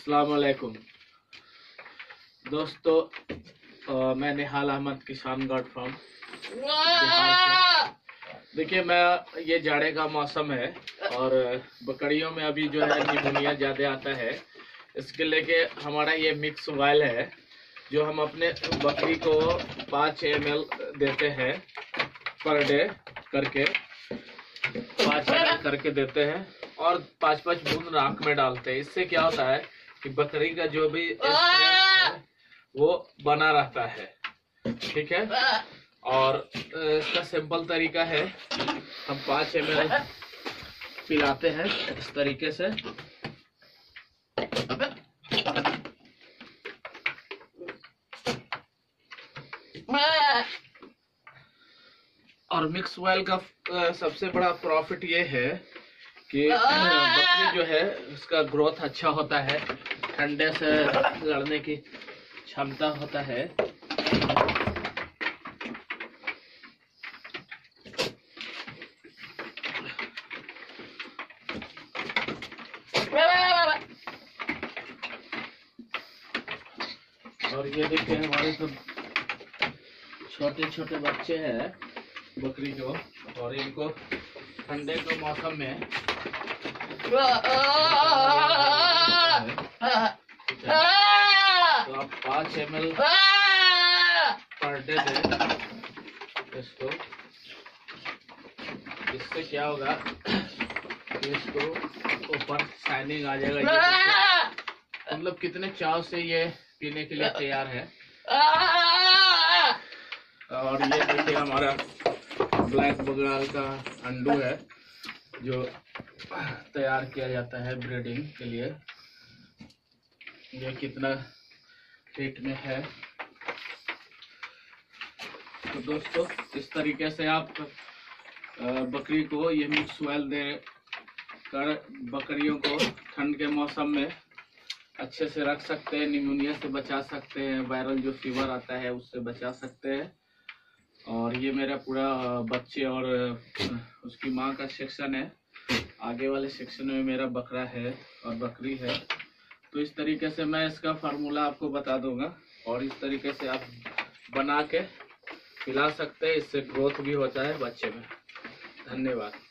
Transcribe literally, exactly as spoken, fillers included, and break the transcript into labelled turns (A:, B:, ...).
A: अस्सलाम वालेकुम दोस्तों, आ, मैं निहाल अहमद किसान गॉड फार्म बिहार से। देखिए, मैं ये जाड़े का मौसम है और बकरियों में अभी जो है निमोनिया ज़्यादा आता है। इसके लेके हमारा ये मिक्स ऑयल है जो हम अपने बकरी को पाँच एम एल देते हैं पर डे करके, पाँच एम एल करके देते हैं और पाँच पाँच बूंद नाक में डालते हैं। इससे क्या होता है कि बकरी का जो भी स्ट्रेंथ है वो बना रहता है। ठीक है, और इसका सिंपल तरीका है, हम पाँच एम एल पिलाते हैं इस तरीके से। और मिक्स ऑयल का सबसे बड़ा प्रॉफिट ये है कि बकरी जो है उसका ग्रोथ अच्छा होता है, ठंडे से लड़ने की क्षमता होता है। और ये देखिए हमारे सब छोटे छोटे बच्चे हैं बकरी को, और इनको ठंडे के मौसम में तो आप पाँच एम एल पर डे दें इसको। इससे क्या होगा कि इसको ऊपर शाइनिंग आ जाएगा। मतलब कितने चाव से ये पीने के लिए तैयार है। और ये देखिए हमारा ब्लैक बंगाल का अंडू है जो तैयार किया जाता है ब्रीडिंग के लिए। ये कितना पेट में है। तो दोस्तों, इस तरीके से आप बकरी को ये मिक्स ऑयल दे कर बकरियों को ठंड के मौसम में अच्छे से रख सकते हैं, निमोनिया से बचा सकते हैं, वायरल जो फीवर आता है उससे बचा सकते हैं। और ये मेरा पूरा बच्चे और उसकी माँ का सेक्शन है। आगे वाले सेक्शन में मेरा बकरा है और बकरी है। तो इस तरीके से मैं इसका फार्मूला आपको बता दूंगा और इस तरीके से आप बना के पिला सकते हैं। इससे ग्रोथ भी होता है बच्चे में। धन्यवाद।